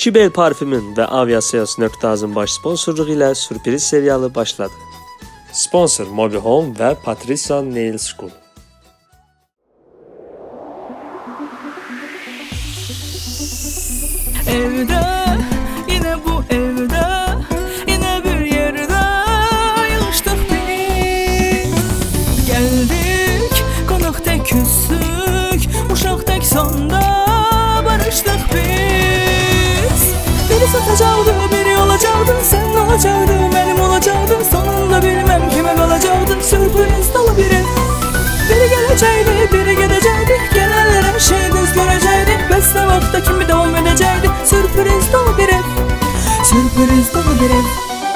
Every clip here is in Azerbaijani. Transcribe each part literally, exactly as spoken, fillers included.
Kibel parfümün və aviasiyas nöqtə azın baş sponsorluğu ilə sürpriz serialı başladı. Sponsor Mobi Home və Patricia Nail School. Evdə, yine bu evdə, yine bir yerdə yığışdıq biz. Gəldik, qonaq tək küssük, uşaq tək sonda barışdıq biz. Biri satacaqdı, biri olacaqdı, sən olacaqdın, mənim olacaqdın. Sonunda bilməm kimə qalacaqdın, sürpriz dolu bir ev. Biri gələcəkdi, biri gedəcəkdi, gələnlər hər şey göz görəcəkdi. Bəs nə vaxtda kimi davam edəcəkdi, sürpriz dolu bir ev, sürpriz dolu bir ev.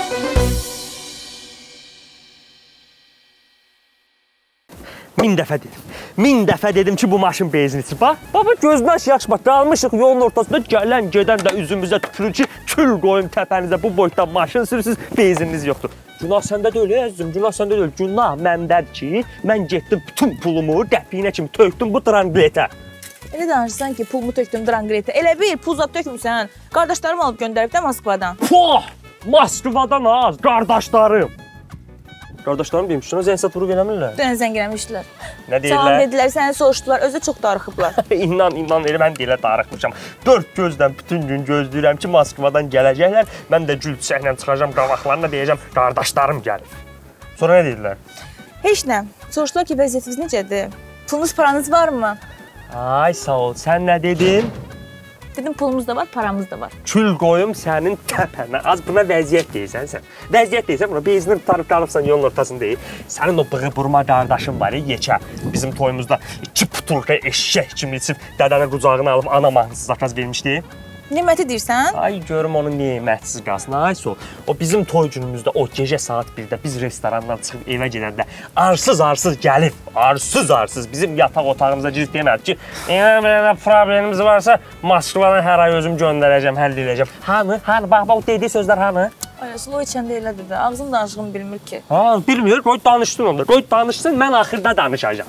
Min dəfə dedim, min dəfə dedim ki bu maşın benzinçi. Bax, baba gözdən yaxşı bax, qalmışıq yolun ortasında, gələn gedən də üzümüzə tüpürür ki, kül qoyun təpənizə bu boyda maşın sürürsünüz, benzininiz yoxdur. Günah səndə deyil, əzizim, günah səndə deyil. Günah məndədir ki, mən getdim bütün pulumu dəpiyinə kimi tökdüm bu drangletə. Elə danışsan ki, pulumu tökdüm drangletə. Elə bir pul zat tökmüsən, qardaşlarım alıb göndərib də Moskvadan. Poh! Moskvadan az, qardaşlarım. Qardaşlarım demişdin, zəng satırıb eləmirlər. Dönə zəng eləmişdilər. Nə deyirlər? Salam dedilər, səni soruşdular, özü çox darıxıblar. İnan, inan, elə mən də elə darıxmışam. Dörd gözdən bütün gün gözləyirəm ki, Moskvadan gələcəklər. Mən də gül çiçəklə çıxacam qabaqlarına, deyəcəm, qardaşlarım gəlir. Sonra nə deyirlər? Heç nə. Soruşdular ki, vəziyyətiniz necədir? Pulunuz, paranız varmı? Ay, sağ ol. Sən nə dedin? Dedim, pulumuz da var, paramız da var. Kül qoyum sənin təpənə. Az buna vəziyyət deyirsən sən. Vəziyyət deyirsən, buna benzini tutarıb qalıbsan yolun ortasında deyil. Sənin o bığı burma qardaşın var ya, yekə. Bizim toyumuzda iki putulka eşşək kimi içib dədəni qucağına alıb ana mahnısı zakaz vermişdi. Neməti deyirsən? Ay, görüm onun nemətsiz qalsın. Ay, sol. O bizim toy günümüzdə o gecə saat birdə biz restorandan çıxıb evə gedəndə arsız-arsız gəlib, arsız-arsız bizim yataq otağımıza girib demədi ki, eğer belə problemimiz varsa Moskvadan hər ay özüm göndərəcəm, həll edəcəm. Hanı? Hanı? Bax, bax, o dediyi sözlər hanı? Ay, o içəndə elədir də, ağzım danışığımı bilmir ki. Ha, bilmir, qoy danışsın onda. Qoy danışsın, mən axırda danışacağım.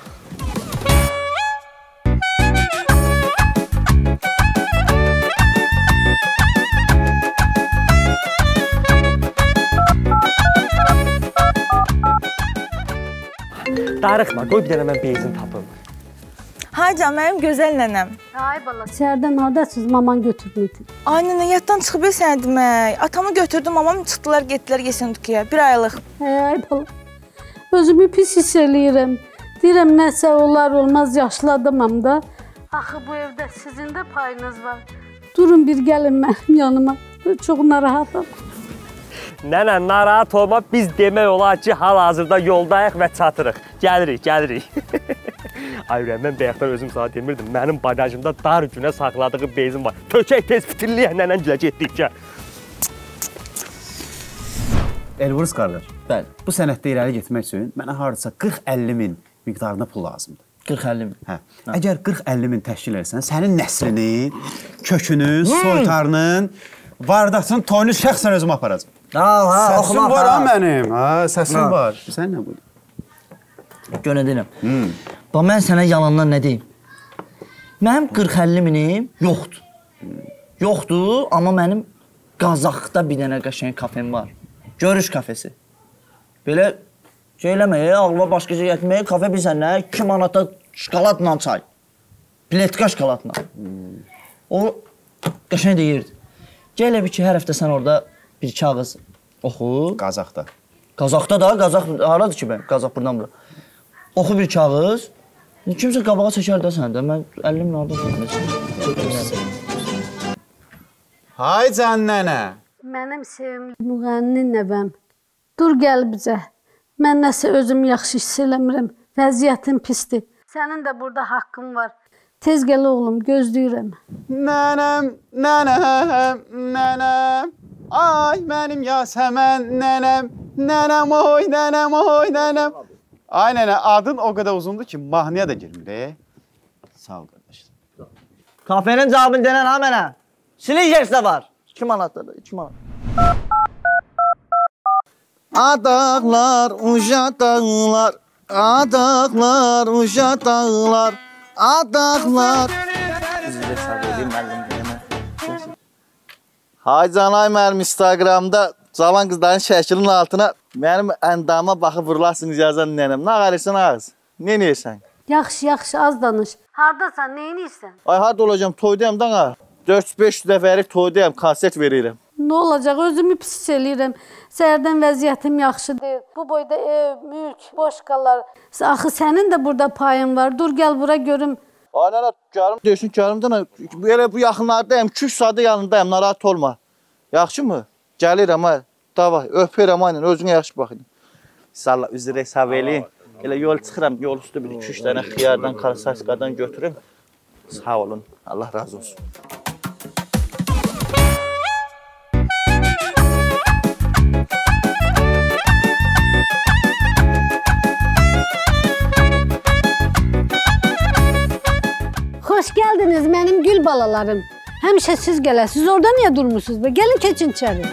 Darıxma, qoy bir dənə mən benzin tapım. Hay can, mənim gözəl nənəm. Ay bala, səhərdən haradasınız, maman götürdün? Ay nənə, yaddan çıxıb sənə demək. Atamı götürdüm, mamam çıxdılar, getdilər Yesendukiyə, bir aylıq. Ay bala, özümü pis hiss eləyirəm. Deyirəm, nəsə olar olmaz, yaşlı adamam da. Axı bu evdə sizin də payınız var. Durun bir gəlin mənim yanıma, çox narahatam. Nənə, narahat olma, biz demək olar ki, hal-hazırda yoldayıq və çatırıq. Gəlirik, gəlirik. Ay, mən bəyəxdən özüm sana demirdim, mənim bagajımda dar günə saxladığı benzin var. Tökək tez fitirliyək, nənən gülə getdikcə. Elbrus qardaş, bəli, bu sənətdə irəli getmək üçün mənə hardasa qırx əlli min miqdarında pul lazımdır. qırx əlli min? Hə. Əgər qırx əlli min təşkil etsən, sənin nəslinin, kökünün, soytarının, vardasının, toyunu şəxsən özümü aparacam. Ha, ha, səsim var ha mənim, ha, səsim var. Sən nə buyur? Gönə deyirəm. Bax, mən sənə yalandan nə deyim? Mənim qırx əlli minim yoxdur. Yoxdur, amma mənim Qazaxda bir dənə qəşəng kafem var. Görüş kafesi. Belə şey eləməyə, ağlıma başqa şey getməyə, kafe bilsən nə? iki manata şokoladla çay. Biletka şokoladla. O qəşəng deyirdi. Gələ bir ki, hər həftə sən orada bir kağız oxu. Qazaxda. Qazaxda da, Qazax haradır ki mən? Qazax buradan bura. Oxu bir kağız. Kimsə qabağa çəkər də sən də. Mən əlli min orada tutmayacağım. Hay can nənə. Mənim sevimli müğənni nəvəm. Dur gəl bizə. Mən nəsə özüm yaxşı hiss eləmirəm. Vəziyyətim pisdir. Sənin də burada haqqın var. Tez gəl oğlum, gözləyirəm. Nənəm, nənəm, nənəm. Ay, mənim Yasəmən nənəm. Nənəm oy, nənəm oy, nənəm. Ay nənə, adın o qədər uzundur ki, mahnıya da girmir. Sağ ol qardaşlar. Kafenin cavabını denən ha mənə. Slickers də var. iki manatdır, iki manat. Adaqlar, uca dağlar, adaqlar, uca dağlar, adaqlar. Bizi də səb edeyim, müəllim deyəmə. Hay canay mənim Instagramda cavan qızların şəklinin altına mənim əndama baxıb vurularsınız yazan nənəm. Nə qarırsan ağız? Nə neyirsən? Yaxşı, yaxşı, az danış. Hardasan, nə edirsən? Ay, harda olacam? Toydayım da. dörd beş dəfəlik toydayım, konset verirəm. Nə olacaq? Özümü pis eləyirəm. Səhərdən vəziyyətim yaxşı deyil. Bu boyda ev, mülk, boş qalar. Axı sənin də burada payın var. Dur, gəl bura görüm. Ay, nənə, gəlim deyirsin, gəlim də. Elə bu yaxınlardayım, iki üç saatda yanındayım, narahat olma. Yaxşı mı? Gəlirəm, ay. Davay, öpürəm, aynen, özünə yaxşı baxın. İnşallah, üzrə hesab eləyin. Elə yol çıxıram, yol üstü bir iki üç dənə xiyardan, karsaskadan götürüm. Sağ olun, Allah razı olsun. Xoş gəldiniz mənim gül balalarım. Həmişə siz gələsiniz. Orada niyə durmuşsunuz? Gəlin keçin içəri.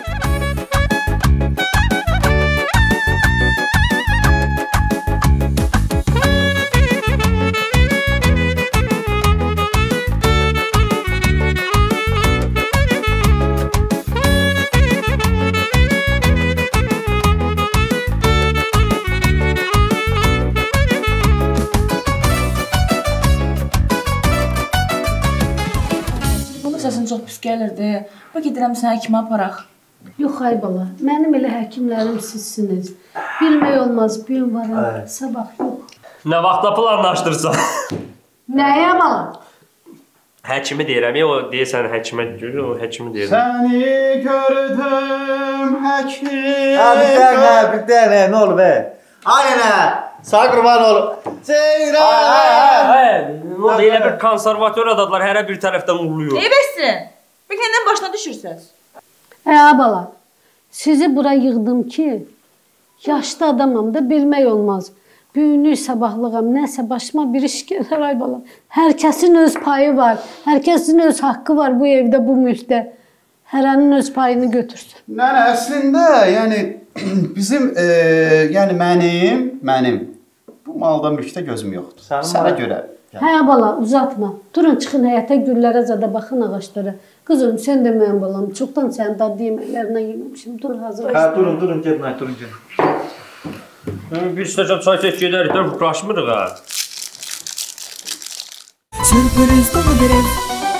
Çox pis gəlirdi. Bax, gedirəm sənə həkimə aparaq. Yox, ay bala, mənim elə həkimlərim sizsiniz. Bilmək olmaz, bu gün varam, sabah yox. Nə vaxtda planlaşdırsan? Nəyə bala? Həkimi deyirəm, o deyirsən həkimə görür, o həkimi deyirəm. Səni gördüm həkim. Ha, bir dənə, bir dənə, nə olur be? Aynen, sağ qurban olub. Ceyran! Nə oldu, elə bir konservatör adadlar hər bir tərəfdən uğurluyor. Neyi bəssin? Bir kəndən başına düşürsəz. Hə, bala, sizi bura yığdım ki, yaşlı adamam da bilmək olmaz. Büyünlük sabahlığam, nəsə başıma bir iş gələr, ay bala. Hər kəsin öz payı var, hər kəsin öz haqqı var bu evdə, bu mülkdə. Hərənin öz payını götürsün. Nənə, əslində, yəni bizim, e, yəni mənim, mənim bu malda mülkdə gözüm yoxdur. Sənə görə. Yəni. Hə, bala, uzatma. Durun, çıxın həyətə, güllərə zada baxın ağaçlara. Qızım, sən də mənim balam, çoxdan sənin dadlı yeməklərinə yeməmişim. Dur, hazır. Hə, durun, durun, gedin, ay, durun, gedin. Bir stəkan çay çək gedərik, də uğraşmırıq ha. Sürpriz dolu bir ev.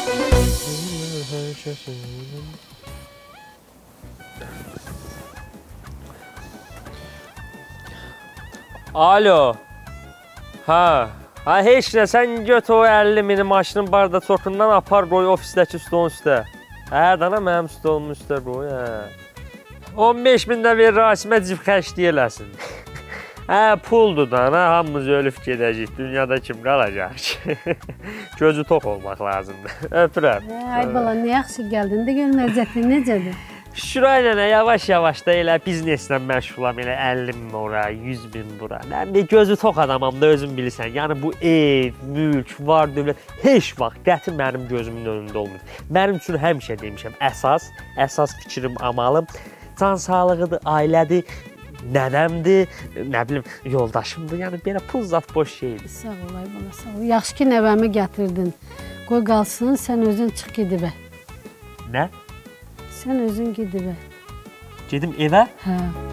Alo. Ha. Ha, heç nə, sən göt o əlli mini maşının barda çoxundan apar qoy ofisdəki stolun üstə. Hə, dana mənim stolumun üstə qoy, hə. on beş min də bir Rasimə cib xərcliyə eləsin. Hə, puldur dana, hamımız ölüb gedəcək, dünyada kim qalacaq ki? Gözü tox olmaq lazımdır. Öpürəm. Ay bala, nə yaxşı gəldin də görüm əziyyətin necədir? Şuray nənə, yavaş-yavaş da elə bizneslə məşğulam, elə əlli min ora, yüz min bura. Mən bir gözü tox adamam da özün bilirsən. Yəni bu ev, mülk, var dövlət, heç vaxt qəti mənim gözümün önündə olmur. Mənim üçün həmişə demişəm, əsas, əsas fikrim, amalım, can sağlığıdır, ailədir, nənəmdir, nə bilim, yoldaşımdır. Yəni belə pul zat boş şeydir. Sağ ol, ay bala, sağ ol. Yaxşı ki, nəvəmi gətirdin. Qoy qalsın, sən özün çıx gedibə. Nə? Sən özün gedibə. Gedim evə? Hə.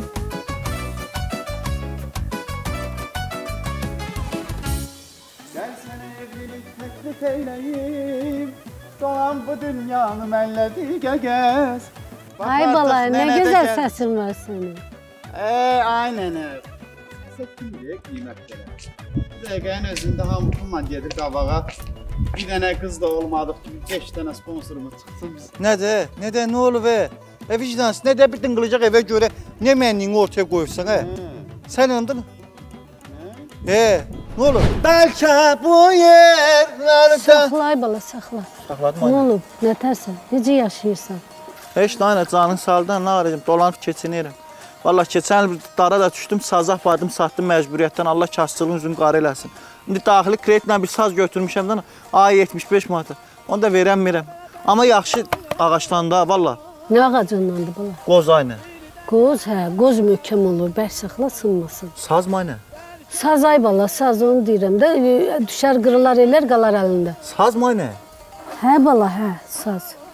Gəl sənə evlilik təklif eyləyim, dolan bu dünyanı mənlədi gəgəz. Ay bala, nə gözəl səsin var sənin. Eee, aynən ev. Səsə kimdir, qiymət belə. Bir dəqiqənin özündə hamı pulla gedir qabağa. Bir dənə qız da olmadıq ki, beş dənə sponsorumuz çıxsın biz. Nədir? Nədir? Nə olub e? E vicdansız, nədir bir dınqılacaq evə görə nə mənliyini ortaya qoyursan e? Sən öndün? E, nə olub? Bəlkə bu yerlərdə... Saxla ay bala, saxla. Saxladım Nə ay. olub? Nətərsən? Necə yaşayırsan? Heç nə, canın saldan, nə arayacam, dolanıb keçinirəm. Vallahi keçən il dara da düşdüm, sazaq badım, satdım məcburiyyətdən, Allah kasçılığın üzünü qarı eləsin. İndi daxili kreditlə bir saz götürmüşəm də, ay yetmiş beş manata. Onu da verəm-mirəm. Amma yaxşı ağaçdan da, valla. Nə ağacındandır bala? Qoz aynı. Qoz, hə, qoz möhkəm olur, bər saxla, sınmasın. Saz mı aynı? Saz ay bala, saz onu deyirəm də, düşər qırılar elər, qalar əlində. Saz mı aynı? Hə bala, hə, saz.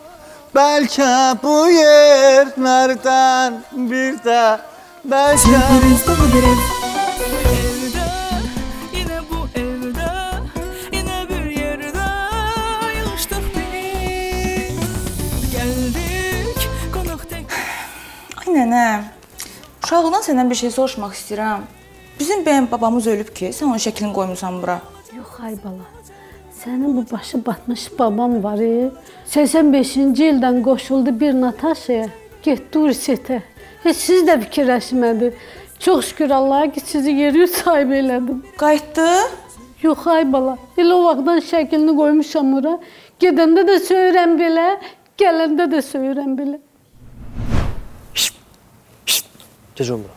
Bəlkə bu yerlərdən bir də bəlkə Sürpriz dolu bir ev. Evdə, yine bu evdə, yine bir yerde yığıştık biz. Geldik qonaq tek. Ay nənə, uşaqlıqdan səndən bir şey soruşmaq istəyirəm. Bizim bəyəm babamız ölüb ki, sən onun şəklini qoymusan bura. Yox ay bala. Sənin bu başı batmış babam var. E? səksən beşinci ildən qoşuldu bir Nataşaya. Getdi Ursetə. Heç siz də fikirləşmədi. Çox şükür Allaha ki, sizi yeri sahib elədim. Qayıtdı? Yox ay bala. Elə o vaxtdan şəklini qoymuşam ora. Gedəndə də söyürəm belə, gələndə də söyürəm belə. Şşt, şşt, gec olmur.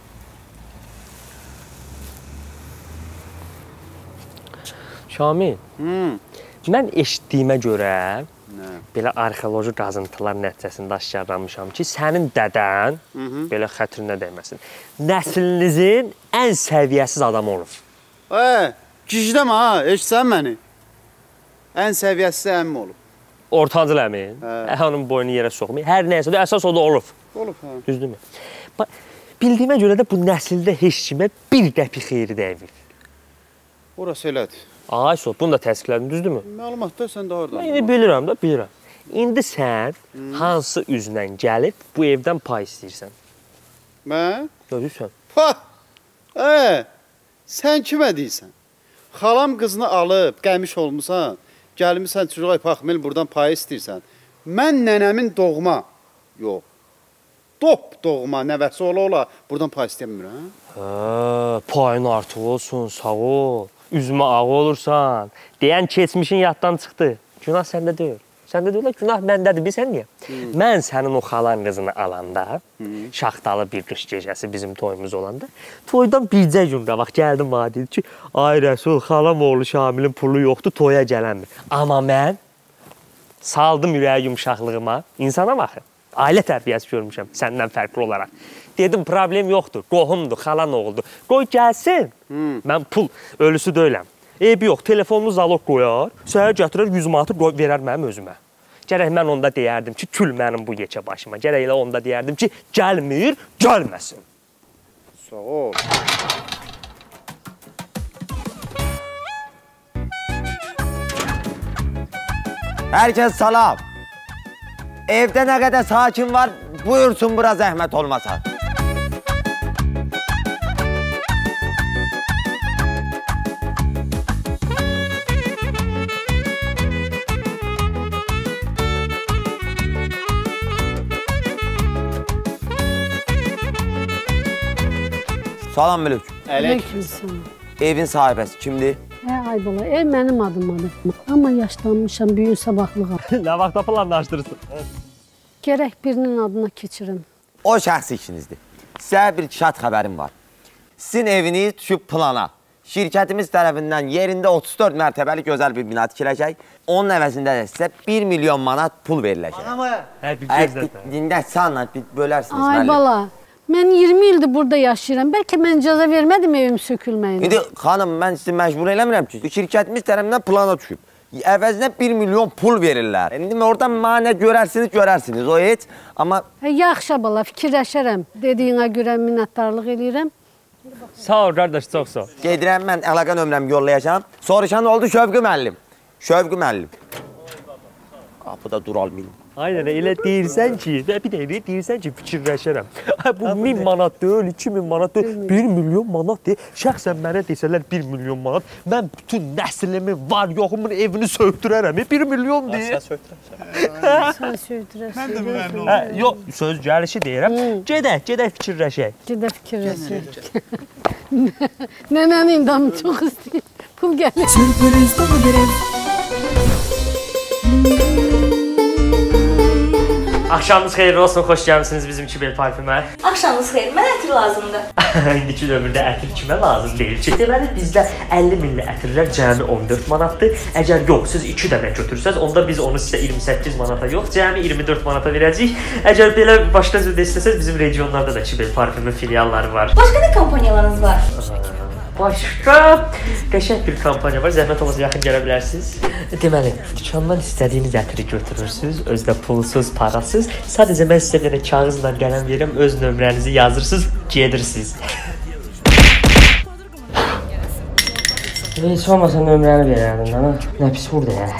Şamil, hmm. mən eşitdiyimə görə nə? Belə arxeoloji qazıntılar nəticəsində aşkarlanmışam ki, sənin dədən, Hı -hı. belə xətrinə dəyməsin, nəslinizin ən səviyyəsiz adamı olub. Ə, kişidəm ha, eşitsən məni? Ən səviyyəsiz əmim olub. Ortancıl əmin, hə. Onun boyunu yerə soxmayın. Hər nəyəsə də əsas o da olub. Olub, hə. Düzdürmü? Bildiyimə görə də bu nəsildə heç kimə bir qəpik xeyri dəymir. Orası elədir. Ay, so, bunu da təsdiqlədin, düzdürmü? Məlumatda sən də oradan. Mən indi bilirəm də, bilirəm. İndi sən hmm. hansı üzlə gəlib bu evdən pay istəyirsən? Mən? Gözürsən. Ha! Ə, sən kimə deyirsən? Xalam qızını alıb, qəmiş olmusan, gəlmişsən çocuğa paxmel buradan pay istəyirsən. Mən nənəmin doğma, yox, dop doğma nəvəsi ola-ola buradan pay istəmirəm. Hə, payın artıq olsun, sağ ol. Üzümə ağı olursan, deyən keçmişin yaddan çıxdı. Günah səndə deyil. Səndə deyil, günah məndədir, bilsən niyə? Hmm. Mən sənin o xalan qızını alanda, hmm. şaxtalı bir qış gecəsi bizim toyumuz olanda, toydan bircə gün qabaq gəldim bana dedi ki, ay Rəsul, xalam oğlu Şamilin pulu yoxdur, toya gələnmir. Amma mən saldım ürəyə yumuşaqlığıma, insana baxın. Ailə tərbiyəsi görmüşəm səndən fərqli olaraq. Dedim, problem yoxdur, qohumdur, xalan oğuldur. Qoy gəlsin. Hmm. Mən pul ölüsü deyiləm. Eybi yox, telefonunu zalog qoyar, səhər gətirər yüz manatı verər mənim özümə. Gərək mən onda deyərdim ki, kül mənim bu yekə başıma. Gərək elə onda deyərdim ki, gəlmir, gəlməsin. Sağ ol. Hər kəs salam. Evdə nə qədər sakin var, buyursun bura zəhmət olmasa. Salam Mülük. Aleykümselam. Evin sahibəsi kimdir? Hə, ay bala, ev mənim adımadır. Amma yaşlanmışam, böyük sabahlığa. Nə vaxta planlaşdırırsın? Gərək birinin adına keçirim. O şəxsi işinizdir. Sizə bir şad xəbərim var. Sizin eviniz düşüb plana. Şirkətimiz tərəfindən yerində otuz dörd mərtəbəli gözəl bir bina tikiləcək. Onun əvəzində də sizə bir milyon manat pul veriləcək. Hə, bir gözlə. Dinləsənlə bölərsiniz müəllim. Ay bala, mən iyirmi ildir burada yaşayıram. Bəlkə mən icazə vermədim evim sökülməyinə. İndi xanım, mən sizi məcbur eləmirəm ki, şirkətimiz tərəfindən plana düşüb. Əvəzinə bir milyon pul verirlər. İndi oradan mənə görərsiniz, görərsiniz. O heç, amma... Hə, yaxşı bala, fikirləşərəm. Dediyinə görə minnətdarlıq eləyirəm. Sağ ol, qardaş, çox sağ ol. Gedirəm, mən əlaqə nömrəmi yollayacağım. Soruşan oldu Şövqü müəllim. Şövqü müəllim. Qapıda duralmayın. Aynen, elə deyirsən ki, bir dəqiqə deyirsən ki, fikirləşərəm. Bu min manat deyil, iki min manat deyil, bir milyon manat deyil. Şəxsən mənə desələr bir milyon manat, mən bütün nəslimi, var yoxumun evini söktürərəm. Bir milyon deyil. Sən söktürərsən. Sən söktürərsən. Mən də bilən yox, söz gəlişi deyirəm. Gedək, gedək fikirləşək. Gedək fikirləşək. Nənənin indamı çox istəyir. Pul gəlir. Sürpriz dolu bir ev. Axşamınız xeyirli olsun, xoş gəlmişsiniz bizim Kibel parfümə. Axşamınız xeyir, mən ətir lazımdır. İndiki dövrdə ətir kimə lazım deyil ki? Deməli, bizdə əlli milli ətirlər cəmi on dörd manatdır. Əgər yox, siz iki dənə götürsəz, onda biz onu sizə iyirmi səkkiz manata yox, cəmi iyirmi dörd manata verəcəyik. Əgər belə başqa cürdə istəsəz, bizim regionlarda da Kibel parfümü filialları var. Başqa nə kampaniyalarınız var? Başqa qəşəng bir kampaniya var. Zəhmət olmasa yaxın gələ bilərsiniz. Deməli, dükandan istədiyiniz ətri götürürsüz, özdə pulsuz, parasız. Sadəcə mən sizə bir kağızla qələm verirəm, öz nömrənizi yazırsınız, gedirsiniz. Heç olmasa nömrəni verərdin, ana. Nə pis burada ya.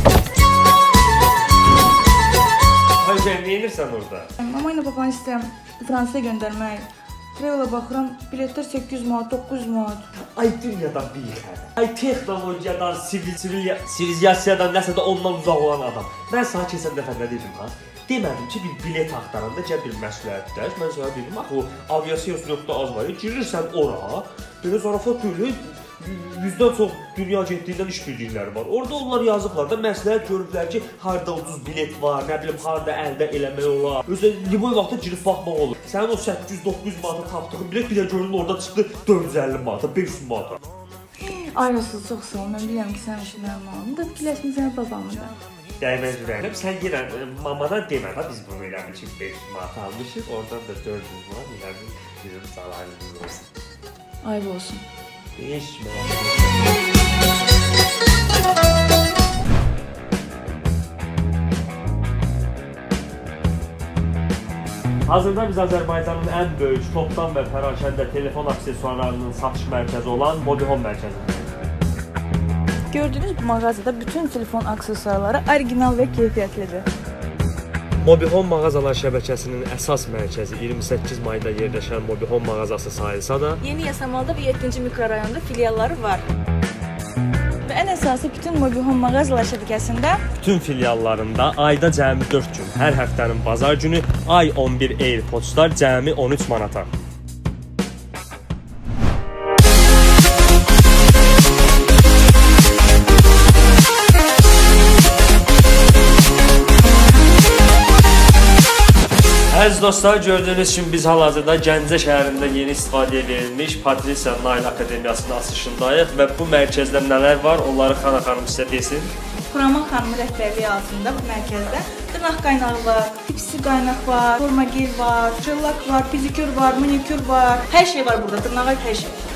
Hayır, nə edirsən orada? Mama ilə babanı istəyirəm Fransaya göndərmək. Travel'a baxıram, biletlər səkkiz yüz manat, doqquz yüz manat. Ay dünyadan bir yıxədə. Ay texnologiyadan, sivil, sivil, sivilizasiyadan, nəsə də ondan uzaq olan adam. Mən sana keçən dəfə nə dedim ha? Demədim ki, bir bilet axtaranda gəl bir məsləhətləş. Mən sana dedim, axı o aviasiyos nöqtə az var. Girirsən ora, belə zarafat böyle yüzdən çox dünya getdiyindən iş bildikləri var. Orada onlar yazıblar da məsləhət görüblər ki, harda ucuz bilet var, nə bilim, harda əldə eləmək olar. Özə liboy vaxtda girib baxmaq olur. Sənin o səkkiz yüz doqquz yüz manata tapdığın bilet bir də görünür orada çıxdı dörd yüz əlli manata, beş yüz manata. Ay Rasul, çox sağ ol. Mən bilirəm ki, sən işin mənim malımı da fikirləşmin sənə babamı da. Dəyməz ürəyim. Sən yenə mamana demə da biz bunu eləmiş ki, beş yüz manat almışıq, oradan da dörd yüz manat eləmiş bizim salayımız olsun. Ayıb olsun. Beş Hazırda biz Azərbaycanın ən böyük topdan və pərakəndə telefon aksesuarlarının satış mərkəzi olan Mobihome mərkəzindəyik. Gördüyünüz bu mağazada bütün telefon aksesuarları orijinal və keyfiyyətlidir. Mobihome mağazalar şəbəkəsinin əsas mərkəzi iyirmi səkkiz mayda yerləşən Mobihome mağazası sayılsa da, Yeni Yasamalda və yeddinci mikrorayonda filialları var. Və ən əsası bütün Mobihome mağazalar şəbəkəsində bütün filiallarında ayda cəmi dörd gün, hər həftənin bazar günü ay on bir AirPodslar cəmi on üç manata. Əziz dostlar, gördüyünüz kimi biz hal-hazırda Gəncə şəhərində yeni istifadəyə verilmiş Patrisiya Nail Akademiyasının açılışındayıq və bu mərkəzdə nələr var, onları Xana xanım sizə desin. Xuraman xanımın rəhbərliyi altında bu mərkəzdə dırnaq qaynağı var, tipsi qaynaq var, forma gel var, jellak var, pedikür var, manikür var. Hər şey var burada, dırnağa hər şey var.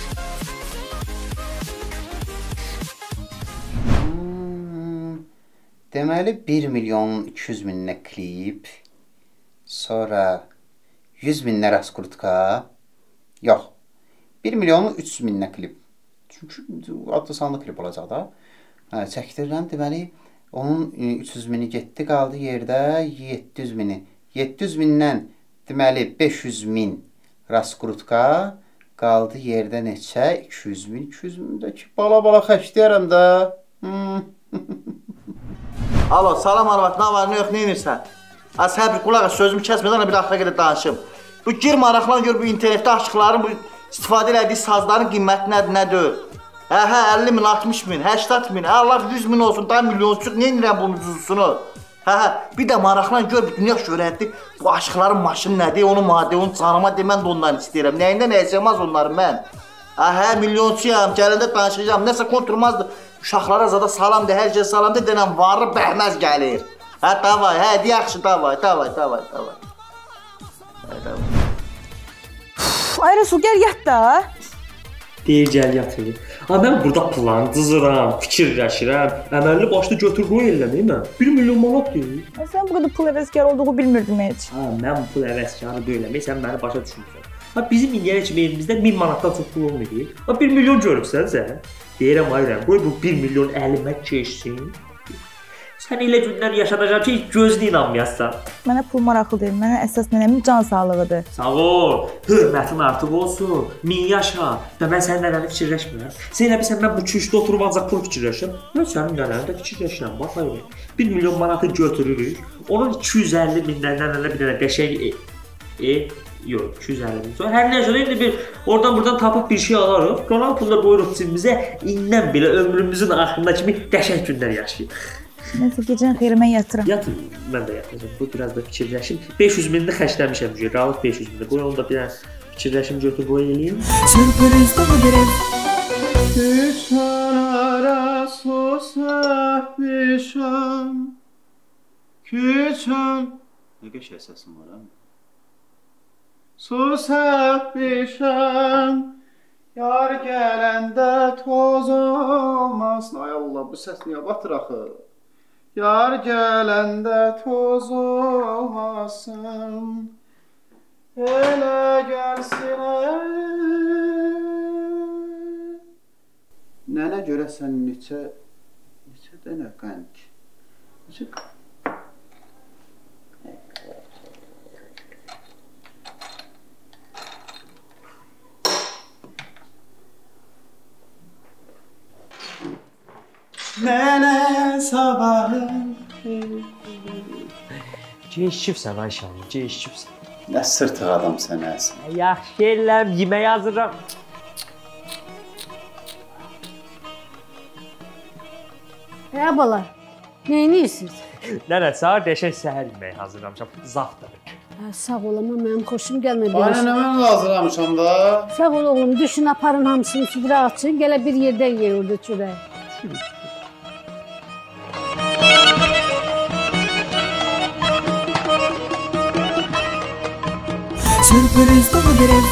Deməli bir milyon iki yüz minə klip, sonra yüz minə raskurtka, yox, bir milyon üç yüz minə klip. Çünki adlı sanlı klip olacaq da. Hə, çəkdirirəm, deməli, onun üç yüz mini getdi, qaldı yerdə yeddi yüz mini. yeddi yüz mindən, deməli, beş yüz min raskurtka, qaldı yerdə neçə? iki yüz min, iki yüz mindəki bala-bala xəşləyərəm də. Alo, salam arvad, nə var, nə yox, nə edirsən? Az hər bir qulağa sözümü kəsmədən bir axıra qədər danışım. Bu gir maraqlan gör bu internetdə aşıqların, bu istifadə elədiyi sazların qiyməti nədir, nə deyil? Hə, hə, əlli min, altmış min, səksən min, Allah yüz min olsun, daha milyon çıx, niyə inirəm bunun cüzusunu? Hə, hə, bir də maraqlan gör, bu dünya şöhrətli, bu aşıqların maşını nədir, onun maddi, onun canıma demən də ondan istəyirəm. Nəyində nə yaşamaz onları mən? Hə, hə, milyoncuyam, gələndə danışacağım, nəsə konturmazdır. Uşaqlara zada salamdır, hər şey salamdır, denəm varı bəhməz gəlir. Hə, davay, hə, yaxşı, davay, davay, davay, davay. Hə, davay. Ay Rasul, gəl yat da. Deyir, gəl yatır. Ha, mən burada plan cızıram, fikirləşirəm, əməlli başlı götür qoy eləməyim mən. bir milyon manat deyir. Sən bu qədər pul əvəzkar olduğu bilmirdim heç. Ha, mən pul əvəzkarı deyiləm, sən məni başa düşmürsən. Ha, bizim indiyənə kimi elimizdə min manatdan çox pul olmayır. Ha, bir milyon görübsən sən. Deyirəm, ayırəm, qoy bu bir milyon əlimə keçsin. Sən elə günlər yaşadacaq ki, gözünə inanmayasan. Mənə pul maraqlı deyil, mənə əsas nənəmin can sağlığıdır. Sağ ol, hörmətin artıq olsun, min yaşa. Və mən sənin nənəni fikirləşmirəm. Sən elə bilsən, mən bu küçdə oturub ancaq pul fikirləşirəm. Mən sənin nənəni də fikirləşirəm, bax ayırəm. bir milyon manatı götürürük, onun iki yüz əlli mindən nənələ bir dənə qəşəng e, e, yox, iki yüz əlli min. Hər nəyəcə, indi bir oradan buradan tapıb bir şey alarıq, qalan pullar qoyuruq cibimizə, indən belə ömrümüzün axırında kimi qəşəng günlər yaşayırıq. Nəysə, gecən xeyri, mən yatıram. Yatın, mən də yatacağım. Bu biraz da fikirləşim. beş yüz minini xərcləmişəm ki, qalıb beş yüz minini. Qoy onu da bir fikirləşim, götür qoy eləyim. Sürpriz doğuram. Keçən ara susaq bişəm. Keçən. Nə qəşəng səsin var ha? Susaq bişəm. Yar gələndə toz olmasın. Ay Allah, bu səs niyə batır axı? Yar gələndə toz olmasın. Elə gəlsin. Nənə görəsən neçə neçə dənə qənd? Neçə qənd? Nənə sabahın Ceşifsən Ayşanım, ceşifsən. Nə sırtıq adam sən əsin. Yaxşı eləm, yemək hazırlam. Hə bala, neyinirsiniz? Nənə, sağ qəşəng səhər yeməyi hazırlamışam. Zavtdır. Hə, sağ ol, amma mənim xoşum gəlmədi. Ay nənə, mən hazırlamışam da. Sağ ol oğlum, düşün aparın hamısını süfrə açın, gələ bir yerdən yeyirdi çörək. Sürpriz dolu bir ev.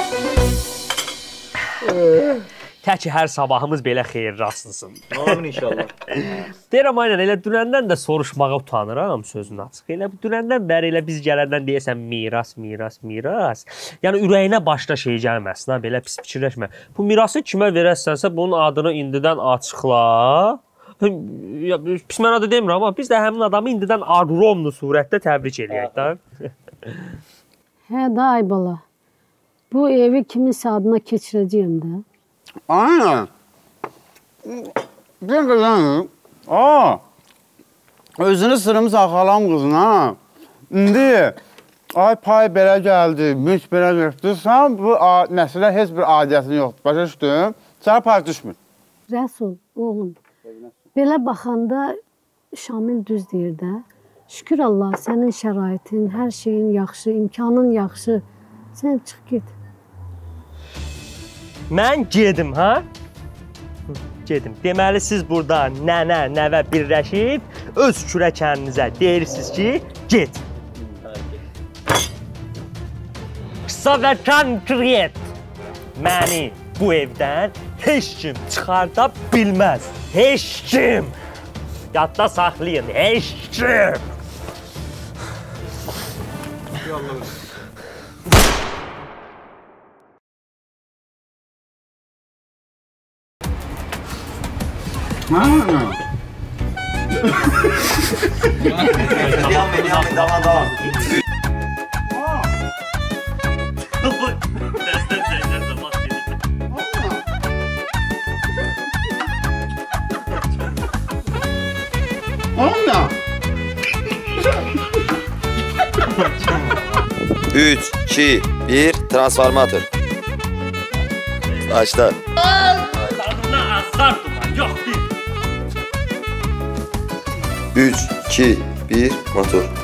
Təki hər sabahımız belə xeyir rastlısın. Amin inşallah. Deyirəm aynen, elə dünəndən də soruşmağa utanıram sözün açıq. Elə dünəndən bəri elə biz gələndən deyəsən miras, miras, miras. Yəni ürəyinə başda şey gəlməsin ha, belə pis fikirləşmə. Bu mirası kimə verərsənsə bunun adını indidən açıqla. Ya, pis mənada demirəm amma biz də həmin adamı indidən agromlu surətdə təbrik eləyək də. Hə da ay bala, bu evi kiminsə adına keçirəcəyəm də. Aynen. Bir kızım. Aa. Özünü sırımsa xalam qızına. İndi ay pay belə gəldi, mülk belə götürdü. Sən bu nəslə heç bir adiyyətin yoxdur. Başa düşdün? Sənə pay düşmür. Rəsul, oğlum, belə baxanda Şamil düz deyir də. Şükür Allah, sənin şəraitin, hər şeyin yaxşı, imkanın yaxşı. Sən çıx get. Mən gedim, ha? Gedim. Deməli, siz burada nənə, nəvə birləşib, öz kürəkəninizə deyirsiniz ki, get. Qısa və konkret. Məni bu evdən heç kim çıxarda bilməz. Heç kim. Yadda saxlayın, heç kim. Ha. Devam et, devam et, devam, devam. Anna. üç, iki, bir, transformator. Başla. Tadına azar duman, yox bir. üç, iki, bir, motor.